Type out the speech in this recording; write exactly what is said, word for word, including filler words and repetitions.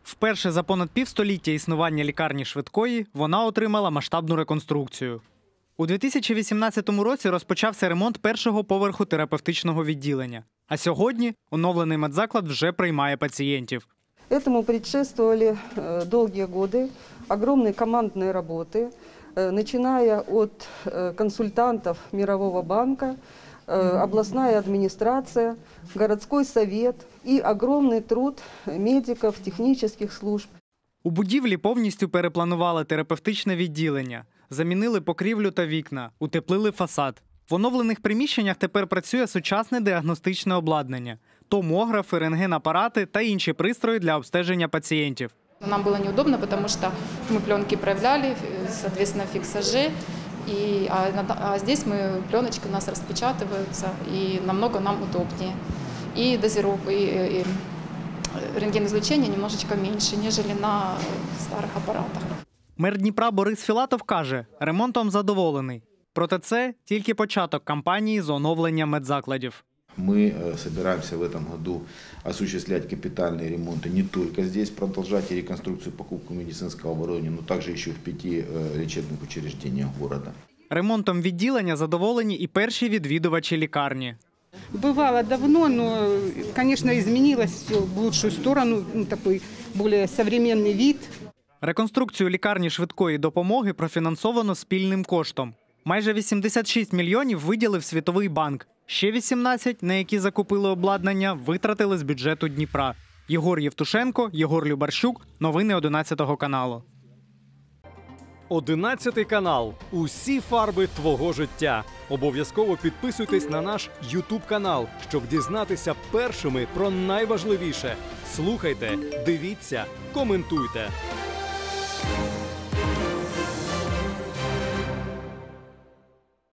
Вперше за понад півстоліття існування лікарні швидкої вона отримала масштабну реконструкцію. У дві тисячі вісімнадцятому році розпочався ремонт першого поверху терапевтичного відділення. А сьогодні оновлений медзаклад вже приймає пацієнтів. Этому предшествовали долгие годы огромной командной работы, начиная от консультантов Мирового банка, областная администрация, городской совет и огромный труд медиков, технических служб. У будівлі повністю перепланували терапевтичне відділення, замінили покрівлю та вікна, утеплили фасад. В оновлених приміщеннях тепер працює сучасне діагностичне обладнання – томографи, рентгенапарати та інші пристрої для обстеження пацієнтів. Нам было неудобно, потому что мы пленки проявляли, соответственно, фиксажи, и, а, а здесь мы, пленочки у нас распечатываются, и намного нам удобнее. И дозировка, и, и рентгеноизлучение немножечко меньше, нежели на старых аппаратах. Мер Дніпра Борис Філатов каже, ремонтом задоволений. Проте це тільки початок кампанії з оновлення медзакладів. Мы собираемся в этом году осуществлять капитальные ремонты не только здесь, продолжать реконструкцию, покупку медицинского оборудования, но также еще в пяти лечебных учреждениях города. Ремонтом відділення задоволені і перші відвідувачі лікарні. Бывало давно, но, конечно, изменилось все в лучшую сторону, ну, такой более современный вид. Реконструкцію лікарні швидкої допомоги профінансовано спільним коштом. Майже вісімдесят шість мільйонів виділив Світовий банк. Ще вісімнадцять, на які закупили обладнання, витратили з бюджету Дніпра. Єгор Євтушенко, Єгор Любарщук. Новини одинадцятого каналу. одинадцятий канал. Усі фарби твого життя. Обов'язково підписуйтесь на наш ютуб канал, щоб дізнатися першими про найважливіше. Слухайте, дивіться, коментуйте.